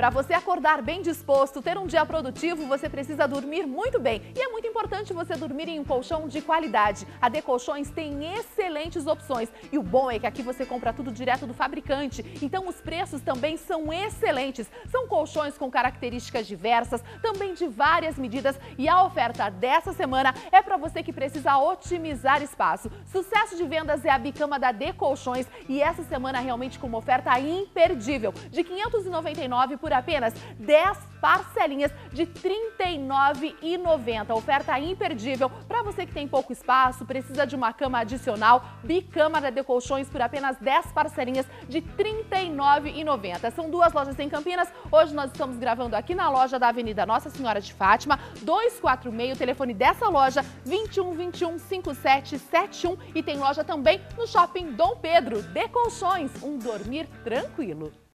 Para você acordar bem disposto, ter um dia produtivo, você precisa dormir muito bem. E é muito importante você dormir em um colchão de qualidade. A D Colchões tem excelentes opções. E o bom é que aqui você compra tudo direto do fabricante. Então os preços também são excelentes. São colchões com características diversas, também de várias medidas. E a oferta dessa semana é para você que precisa otimizar espaço. Sucesso de vendas é a bicama da D Colchões. E essa semana realmente com uma oferta imperdível. De R$ 599 por apenas 10 parcelinhas de R$ 39,90. Oferta imperdível para você que tem pouco espaço, precisa de uma cama adicional. Bicama da D Colchões por apenas 10 parcelinhas de R$ 39,90. São duas lojas em Campinas. Hoje nós estamos gravando aqui na loja da Avenida Nossa Senhora de Fátima, 246, o telefone dessa loja 21215771, e tem loja também no Shopping Dom Pedro. D Colchões, um dormir tranquilo.